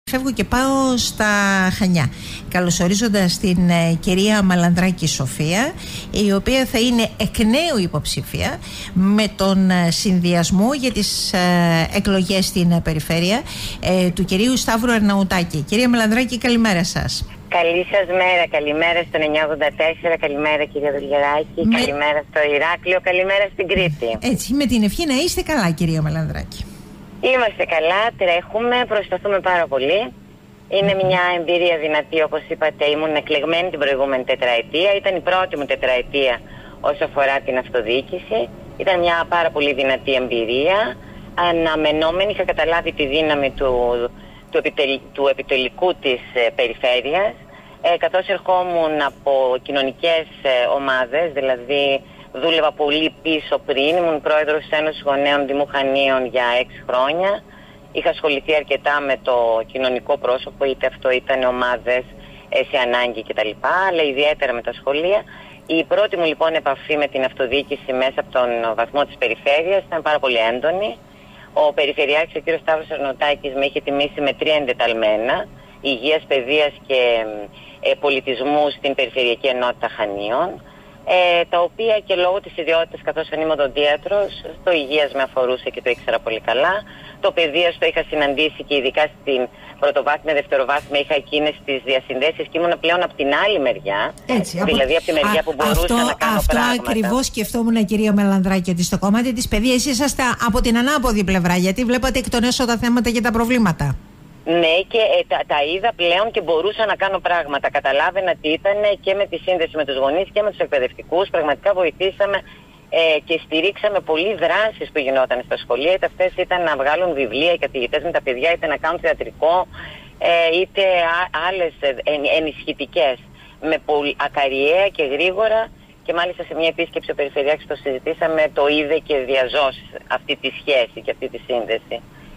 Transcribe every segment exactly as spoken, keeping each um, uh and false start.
Φεύγω και πάω στα Χανιά, καλωσορίζοντας την ε, κυρία Μαλανδράκη Σοφία, η οποία θα είναι εκ νέου υποψήφια με τον ε, συνδυασμό για τις ε, εκλογές στην ε, περιφέρεια ε, του κυρίου Σταύρου Αρναουτάκη. Κυρία Μαλανδράκη, καλημέρα σας. Καλή σας μέρα, καλημέρα στον εννιακόσια ογδόντα τέσσερα, καλημέρα κυρία Δουλγεράκη, με... καλημέρα στο Ηράκλειο, καλημέρα στην Κρήτη. Έτσι, με την ευχή να είστε καλά, κυρία Μαλανδράκη. Είμαστε καλά, τρέχουμε, προσπαθούμε πάρα πολύ. Είναι μια εμπειρία δυνατή, όπως είπατε. Ήμουν εκλεγμένη την προηγούμενη τετραετία. Ήταν η πρώτη μου τετραετία όσο αφορά την αυτοδιοίκηση. Ήταν μια πάρα πολύ δυνατή εμπειρία. Αναμενόμενη, είχα καταλάβει τη δύναμη του, του, επιτελ, του επιτελικού της ε, περιφέρειας. Ε, καθώς ερχόμουν από κοινωνικές ε, ομάδες, δηλαδή δούλευα πολύ πίσω πριν. Ήμουν πρόεδρος της Ένωσης Γονέων Δήμου Χανίων για έξι χρόνια. Είχα ασχοληθεί αρκετά με το κοινωνικό πρόσωπο, είτε αυτό ήταν ομάδες σε ανάγκη κτλ. Αλλά ιδιαίτερα με τα σχολεία. Η πρώτη μου λοιπόν επαφή με την αυτοδιοίκηση μέσα από τον βαθμό της περιφέρειας ήταν πάρα πολύ έντονη. Ο Περιφερειάρχης, ο κ. Σταύρος Αρναουτάκης, με είχε τιμήσει με τρία εντεταλμένα υγείας, παιδείας και ε, πολιτισμού στην Περιφερειακή Ενότητα Χανίων. Ε, τα οποία και λόγω της ιδιότητας, καθώς δεν είμαι οδοντίατρος, το υγείας με αφορούσε και το ήξερα πολύ καλά. Το παιδείας το είχα συναντήσει και ειδικά στην πρωτοβάθμια, δευτεροβάθμια είχα εκείνες τις διασυνδέσεις και ήμουν πλέον από την άλλη μεριά. Έτσι, δηλαδή από, από τη μεριά α, που μπορούσα αυτό, να κάνω αυτό πράγματα. Αυτό ακριβώς σκεφτόμουν, κυρία Μαλανδράκη, ότι στο κομμάτι της παιδείας είσαστε από την ανάποδη πλευρά, γιατί βλέπατε εκ των έσω τα θέματα και τα προβλήματα. Ναι, και ε, τα, τα είδα πλέον και μπορούσα να κάνω πράγματα. Καταλάβαινα τι ήταν και με τη σύνδεση με τους γονείς και με τους εκπαιδευτικούς. Πραγματικά βοηθήσαμε ε, και στηρίξαμε πολλοί δράσεις που γινόταν στα σχολεία. Είτε αυτές ήταν να βγάλουν βιβλία οι καθηγητές με τα παιδιά, είτε να κάνουν θεατρικό, ε, είτε α, άλλες εν, ενισχυτικές. Με πολύ ακαριέα και γρήγορα. Και μάλιστα σε μια επίσκεψη ο Περιφερειάρχης το συζητήσαμε, το είδε και διαζώσει αυτή τη σχέση και αυτή τη σύνδεση.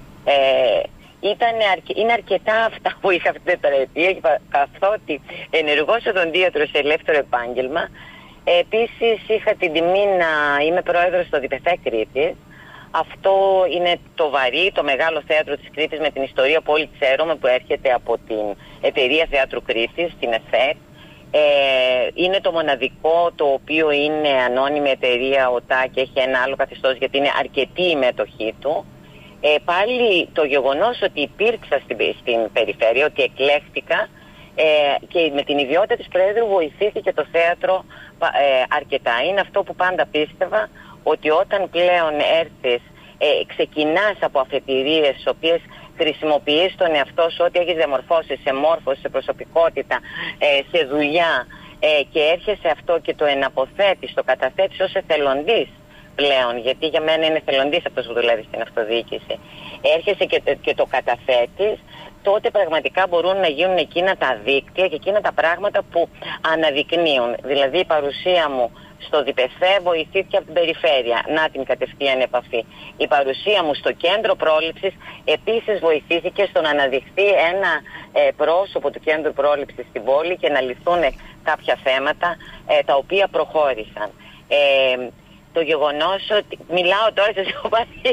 Ε, Ήταν αρκε... Είναι αρκετά αυτά που είχα αυτή την τετραετία, καθότι ενεργός οδοντίατρος σε ελεύθερο επάγγελμα. Επίσης είχα την τιμή να είμαι πρόεδρος στο ΔΠΘ Κρήτης. Αυτό είναι το βαρύ, το μεγάλο θέατρο της Κρήτης με την ιστορία που όλοι ξέρουμε, που έρχεται από την εταιρεία Θεάτρου Κρήτης, την ΕΘΕΚ. Ε, είναι το μοναδικό το οποίο είναι ανώνυμη εταιρεία ΟΤΑ και έχει ένα άλλο καθεστώς γιατί είναι αρκετή η μέτοχή του. Ε, πάλι το γεγονός ότι υπήρξα στην, στην περιφέρεια, ότι εκλέχτηκα ε, και με την ιδιότητα της Πρόεδρου βοηθήθηκε το θέατρο ε, αρκετά. Είναι αυτό που πάντα πίστευα, ότι όταν πλέον έρθεις, ε, ξεκινάς από αφετηρίες τις οποίες χρησιμοποιείς τον εαυτό σου, ό,τι έχεις διαμορφώσει σε μόρφωση, σε προσωπικότητα, ε, σε δουλειά ε, και έρχεσαι αυτό και το εναποθέτεις, το καταθέτεις ως εθελοντής πλέον, γιατί για μένα είναι εθελοντής αυτός που δουλεύει στην αυτοδιοίκηση. Έρχεσαι και, και το καταθέτεις, τότε πραγματικά μπορούν να γίνουν εκείνα τα δίκτυα και εκείνα τα πράγματα που αναδεικνύουν. Δηλαδή η παρουσία μου στο ΔΠΘ βοηθήθηκε από την περιφέρεια, να την κατευθείαν επαφή. Η παρουσία μου στο κέντρο πρόληψης επίσης βοηθήθηκε στο να αναδειχθεί ένα ε, πρόσωπο του κέντρου πρόληψης στην πόλη και να λυθούν κάποια θέματα ε, τα οποία προχώρησαν. Ε, Το γεγονός ότι... Μιλάω τώρα, σας έχω πάθει.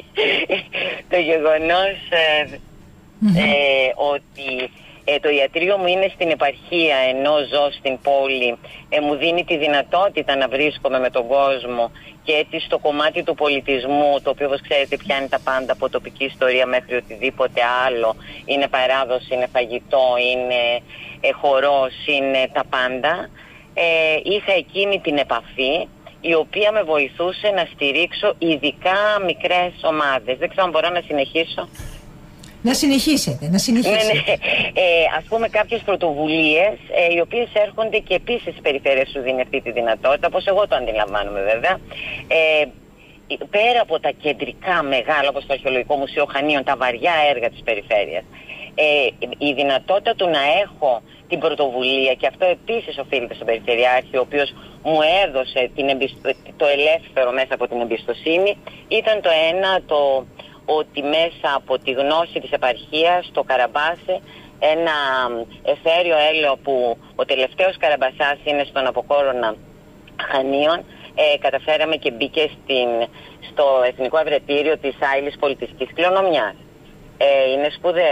Το γεγονός ε, mm-hmm. ε, ότι ε, το ιατρείο μου είναι στην επαρχία ενώ ζω στην πόλη, ε, μου δίνει τη δυνατότητα να βρίσκομαι με τον κόσμο και έτσι στο κομμάτι του πολιτισμού, το οποίο όπως ξέρετε πιάνει τα πάντα από τοπική ιστορία μέχρι οτιδήποτε άλλο. Είναι παράδοση, είναι φαγητό, είναι ε, χορός, είναι τα πάντα. Ε, είχα εκείνη την επαφή, η οποία με βοηθούσε να στηρίξω ειδικά μικρές ομάδες. Δεν ξέρω αν μπορώ να συνεχίσω. Να συνεχίσετε, να συνεχίσετε. Ναι, ναι. Ε, ας πούμε κάποιες πρωτοβουλίες, ε, οι οποίες έρχονται και επίσης η περιφέρεια σου δίνει αυτή τη δυνατότητα, όπως εγώ το αντιλαμβάνομαι βέβαια. Ε, πέρα από τα κεντρικά μεγάλα, όπως το Αρχαιολογικό Μουσείο Χανίων, τα βαριά έργα της περιφέρειας, ε, η δυνατότητα του να έχω την πρωτοβουλία, και αυτό επίσης οφείλεται στον Περιφερειάρχη, ο οποίος μου έδωσε την εμπιστο... το ελεύθερο μέσα από την εμπιστοσύνη, ήταν το ένα, το ότι μέσα από τη γνώση της επαρχίας, το Καραμπάσι, ένα εθέριο έλαιο που ο τελευταίος Καραμπασάς είναι στον Αποκόρονα Χανίων, ε, καταφέραμε και μπήκε στην, στο Εθνικό Ευρετήριο της Άειλης Πολιτιστικής Κληρονομιάς. Ε, είναι σπουδαίο.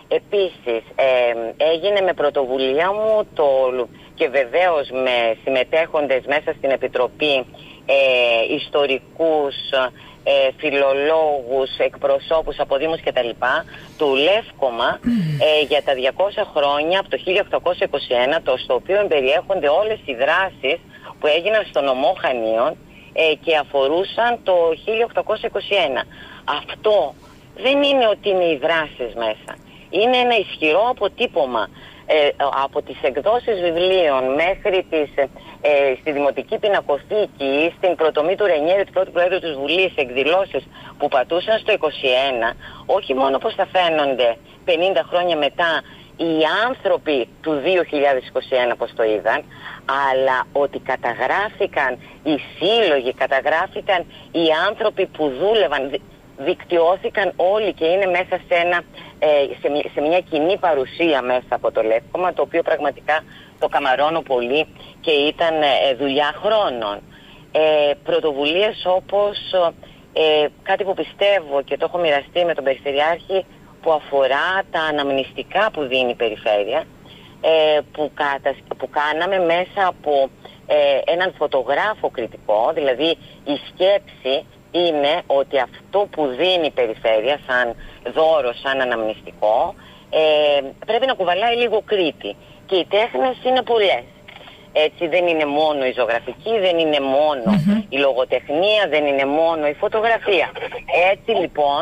Επίσης, ε, έγινε με πρωτοβουλία μου το, και βεβαίως με συμμετέχοντες μέσα στην Επιτροπή ε, ιστορικούς, ε, φιλολόγους, εκπροσώπους από δήμους κτλ. Του Λεύκομα ε, για τα διακόσια χρόνια από το χίλια οκτακόσια είκοσι ένα, το, στο οποίο περιέχονται όλες οι δράσεις που έγιναν στο νομό Χανίων ε, και αφορούσαν το χίλια οκτακόσια είκοσι ένα. Αυτό δεν είναι ότι είναι οι δράσεις μέσα. Είναι ένα ισχυρό αποτύπωμα ε, από τις εκδόσεις βιβλίων μέχρι τις, ε, στη Δημοτική Πινακοθήκη ή στην πρωτομή του Ρενιέρη, του πρώτου Προέδρου της Βουλής, εκδηλώσεις που πατούσαν στο είκοσι ένα, όχι μόνο πως θα φαίνονται πενήντα χρόνια μετά οι άνθρωποι του δύο χιλιάδες είκοσι ένα πως το είδαν, αλλά ότι καταγράφηκαν οι σύλλογοι, καταγράφηκαν οι άνθρωποι που δούλευαν, δικτυώθηκαν όλοι και είναι μέσα σε, ένα, ε, σε, σε μια κοινή παρουσία μέσα από το Λεύκομα, το οποίο πραγματικά το καμαρώνω πολύ και ήταν ε, δουλειά χρόνων. Ε, πρωτοβουλίες όπως ε, κάτι που πιστεύω και το έχω μοιραστεί με τον Περιφερειάρχη, που αφορά τα αναμνηστικά που δίνει η Περιφέρεια, ε, που, κατα, που κάναμε μέσα από ε, έναν φωτογράφο κριτικό. Δηλαδή η σκέψη είναι ότι αυτό που δίνει η Περιφέρεια σαν δώρο, σαν αναμνηστικό, ε, πρέπει να κουβαλάει λίγο Κρήτη. Και οι τέχνες είναι πολλές. Έτσι, δεν είναι μόνο η ζωγραφική, δεν είναι μόνο mm-hmm. η λογοτεχνία, δεν είναι μόνο η φωτογραφία. Έτσι λοιπόν,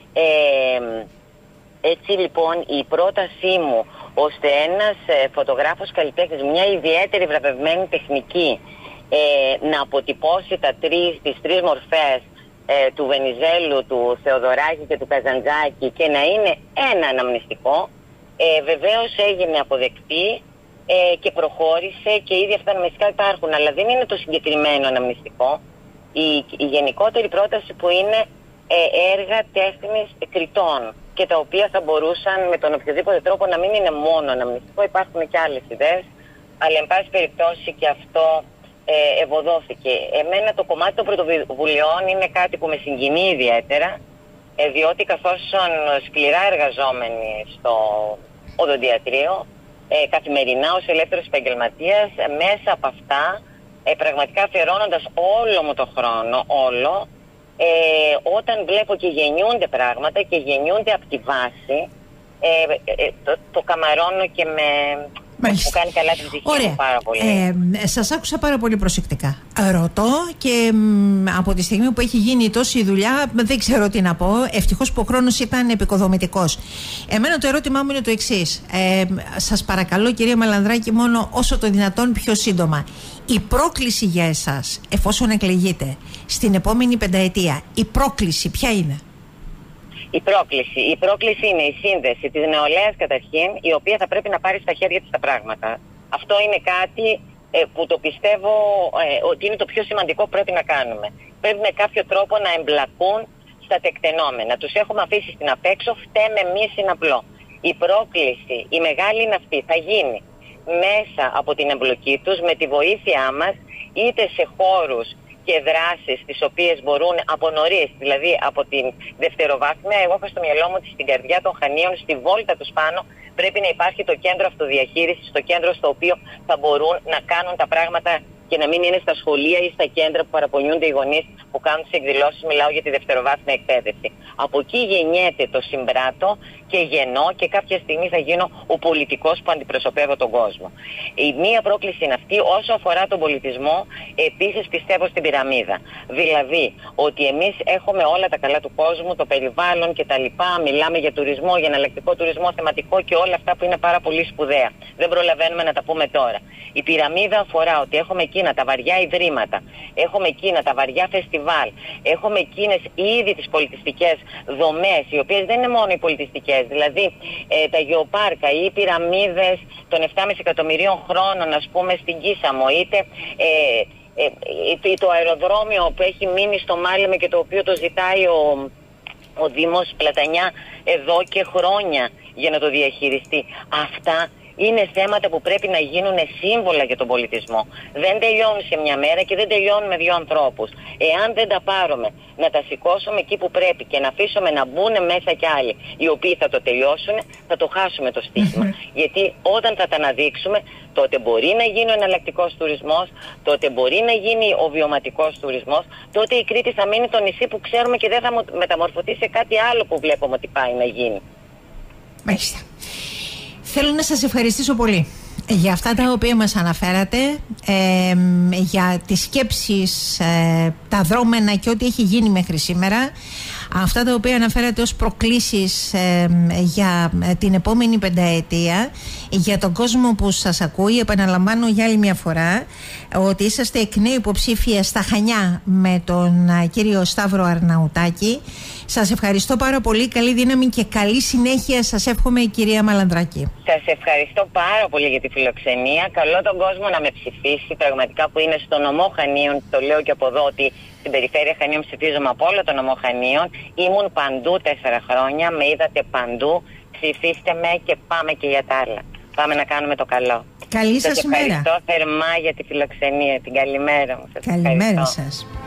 ε, έτσι λοιπόν η πρότασή μου ώστε ένας ε, φωτογράφος καλλιτέχνης, μια ιδιαίτερη βραβευμένη τεχνική, ε, να αποτυπώσει τα τρεις, τις τρεις μορφές ε, του Βενιζέλου, του Θεοδωράκη και του Καζαντζάκη και να είναι ένα αναμνηστικό, ε, βεβαίως έγινε αποδεκτή ε, και προχώρησε και ήδη αυτά τα αναμνηστικά υπάρχουν, αλλά δεν είναι το συγκεκριμένο αναμνηστικό. Η, η γενικότερη πρόταση που είναι ε, έργα τέχνης κριτών και τα οποία θα μπορούσαν με τον οποιοδήποτε τρόπο να μην είναι μόνο αναμνηστικό, υπάρχουν και άλλες ιδέες, αλλά εν πάση περιπτώσει και αυτό ε, ευωδόθηκε. Εμένα το κομμάτι των πρωτοβουλειών είναι κάτι που με συγκινεί ιδιαίτερα, ε, διότι καθώς σκληρά εργαζόμενοι στο οδοντιατρίο, ε, καθημερινά ως ελεύθερος επαγγελματίας, ε, μέσα από αυτά, ε, πραγματικά αφιερώνοντας όλο μου το χρόνο, όλο, Ε, όταν βλέπω και γεννιούνται πράγματα και γεννιούνται από τη βάση, ε, ε, το, το καμαρώνω και με μου κάνει καλά την ψυχή μου πάρα πολύ. Ε, σας άκουσα πάρα πολύ προσεκτικά. Ρωτώ και μ, από τη στιγμή που έχει γίνει τόση δουλειά δεν ξέρω τι να πω. Ευτυχώς που ο χρόνος ήταν επικοδομητικός. Εμένα το ερώτημά μου είναι το εξής. Ε, σας παρακαλώ κυρία Μαλανδράκη, μόνο όσο το δυνατόν πιο σύντομα. Η πρόκληση για εσάς, εφόσον εκλεγείτε στην επόμενη πενταετία, η πρόκληση ποια είναι? Η πρόκληση. Η πρόκληση είναι η σύνδεση της νεολαίας καταρχήν, η οποία θα πρέπει να πάρει στα χέρια της τα πράγματα. Αυτό είναι κάτι ε, που το πιστεύω ε, ότι είναι το πιο σημαντικό που πρέπει να κάνουμε. Πρέπει με κάποιο τρόπο να εμπλακούν στα τεκτενόμενα. Τους έχουμε αφήσει στην απέξω, φταίμε εμείς, είναι απλό. Η πρόκληση, η μεγάλη είναι αυτή, θα γίνει μέσα από την εμπλοκή τους, με τη βοήθειά μας, είτε σε χώρους και δράσεις τις οποίες μπορούν από νωρίς, δηλαδή από την δευτεροβάθμια. Εγώ έχω στο μυαλό μου ότι στην καρδιά των Χανίων, στη βόλτα τους πάνω, πρέπει να υπάρχει το κέντρο αυτοδιαχείρισης, το κέντρο στο οποίο θα μπορούν να κάνουν τα πράγματα και να μην είναι στα σχολεία ή στα κέντρα που παραπονιούνται οι γονείς που κάνουν τις εκδηλώσεις. Μιλάω για τη δευτεροβάθμια εκπαίδευση. Από εκεί γεννιέται το συμπράττω και γεννώ και κάποια στιγμή θα γίνω ο πολιτικός που αντιπροσωπεύω τον κόσμο. Η μία πρόκληση είναι αυτή. Όσο αφορά τον πολιτισμό, επίσης πιστεύω στην πυραμίδα. Δηλαδή ότι εμείς έχουμε όλα τα καλά του κόσμου, το περιβάλλον κτλ. Μιλάμε για τουρισμό, για εναλλακτικό τουρισμό, θεματικό και όλα αυτά που είναι πάρα πολύ σπουδαία. Δεν προλαβαίνουμε να τα πούμε τώρα. Η πυραμίδα αφορά ότι έχουμε εκείνα τα βαριά ιδρύματα, έχουμε εκείνα τα βαριά φεστιβάλ, έχουμε εκείνες ήδη τις πολιτιστικές δομές, οι οποίες δεν είναι μόνο οι πολιτιστικές, δηλαδή ε, τα γεωπάρκα ή οι πυραμίδες των επτά κόμμα πέντε εκατομμυρίων χρόνων, ας πούμε, στην Κίσαμο, είτε ε, ε, ε, το αεροδρόμιο που έχει μείνει στο Μάλεμε και το οποίο το ζητάει ο, ο Δήμος Πλατανιά εδώ και χρόνια για να το διαχειριστεί. Αυτά Είναι θέματα που πρέπει να γίνουν σύμβολα για τον πολιτισμό. Δεν τελειώνουν σε μια μέρα και δεν τελειώνουν με δύο ανθρώπους. Εάν δεν τα πάρουμε, να τα σηκώσουμε εκεί που πρέπει και να αφήσουμε να μπουν μέσα κι άλλοι οι οποίοι θα το τελειώσουν, θα το χάσουμε το στοίχημα. Γιατί όταν θα τα αναδείξουμε, τότε μπορεί να γίνει ο εναλλακτικός τουρισμός, τότε μπορεί να γίνει ο βιωματικός τουρισμός, τότε η Κρήτη θα μείνει το νησί που ξέρουμε και δεν θα μεταμορφωθεί σε κάτι άλλο που βλέπουμε ότι πάει να γίνει. Μάλιστα. Θέλω να σας ευχαριστήσω πολύ για αυτά τα οποία μας αναφέρατε, ε, για τις σκέψεις, ε, τα δρόμενα και ό,τι έχει γίνει μέχρι σήμερα, αυτά τα οποία αναφέρατε ως προκλήσεις ε, για την επόμενη πενταετία, για τον κόσμο που σας ακούει. Επαναλαμβάνω για άλλη μια φορά ότι είσαστε εκ νέου υποψήφια στα Χανιά με τον α, κύριο Σταύρο Αρναουτάκη. Σας ευχαριστώ πάρα πολύ, καλή δύναμη και καλή συνέχεια σας εύχομαι, κυρία Μαλανδράκη. Σας ευχαριστώ πάρα πολύ για τη φιλοξενία. Καλώ τον κόσμο να με ψηφίσει, πραγματικά που είναι στο νομό Χανίων. Το λέω και από εδώ ότι στην περιφέρεια Χανίων ψηφίζομαι από όλο το νομό Χανίων. Ήμουν παντού τέσσερα χρόνια, με είδατε παντού. Ψηφίστε με και πάμε και για τα άλλα. Πάμε να κάνουμε το καλό. Καλή σας, σας μέρα. Σας ευχαριστώ μέρα. θερμά για τη φιλοξενία. Την καλημέρα μου. Σας καλημέρα ευχαριστώ. σας.